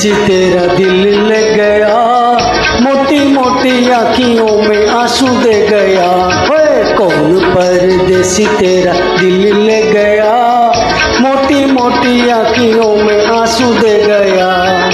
परदेसी तेरा दिल ले गया, मोटी मोटी आँखियों में आंसू दे गया। ओए कौन परदेसी तेरा दिल ले गया, मोटी मोटी आँखियों में आंसू दे गया।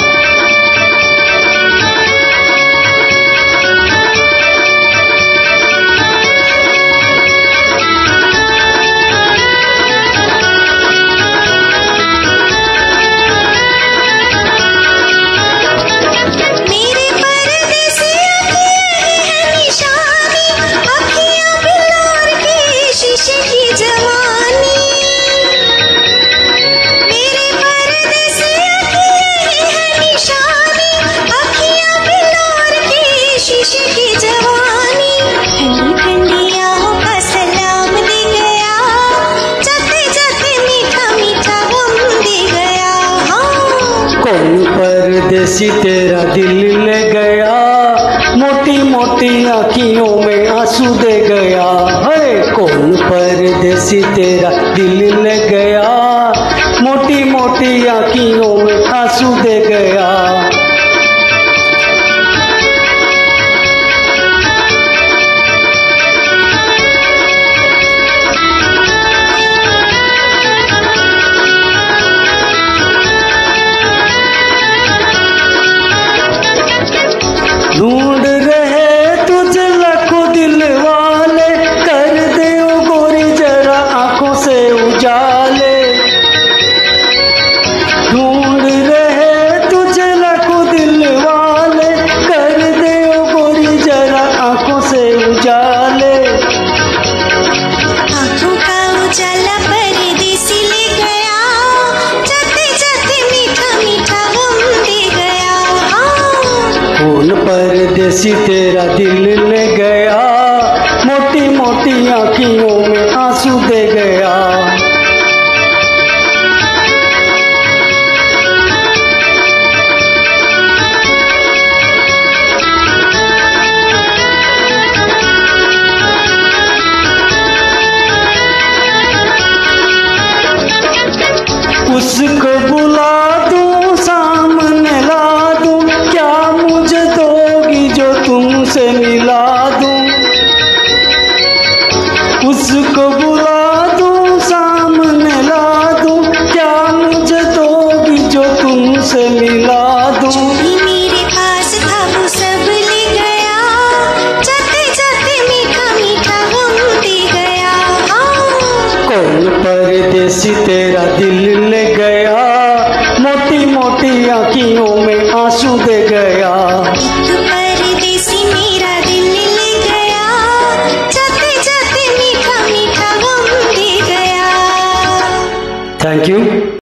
कौन परदेसी तेरा दिल ले गया, मोटी मोटी आँखियों में आंसू दे गया। है कौन परदेसी तेरा दिल ले गया, मोटी मोटी आँखियों में आंसू दे गया। ढूंढ रहे तुझे लाखों दिल वाले, कर दे ओ गोरी जरा आंखों से उजाले। ढूंढ रहे तुझे लाखों दिल वाले, कर दे ओ गोरी जरा आंखों से उजाले। आंखों का उजाला परदेसी ले गया, जाते जाते मीठा मीठा गम दे गया। कौन परदेसी तेरा दिल ले गया, मोटी मोटी आँखियों में आंसू दे गया। उसको बुला दूं सामने ला दूं, क्या मुझे दोगी जो तुमसे मिला दूं। उसको बुला दूं सामने ला दूं, क्या मुझे दोगी जो तुमसे मिला दूं। मेरे पास था वो सब ले गया, जाते जाते मीठा मीठा गम दे गया। कौन परदेसी तेरा दिल ले गया, मोटी मोटी आँखियों में आंसू दे गया। परदेसी मेरा दिल ले गया, जाते जाते मीठा मीठा गम दे गया। Thank you.